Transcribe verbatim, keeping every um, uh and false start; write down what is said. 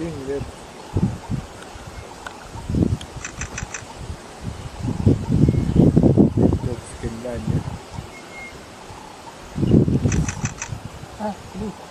thing that that's can land, yeah? Ah, look.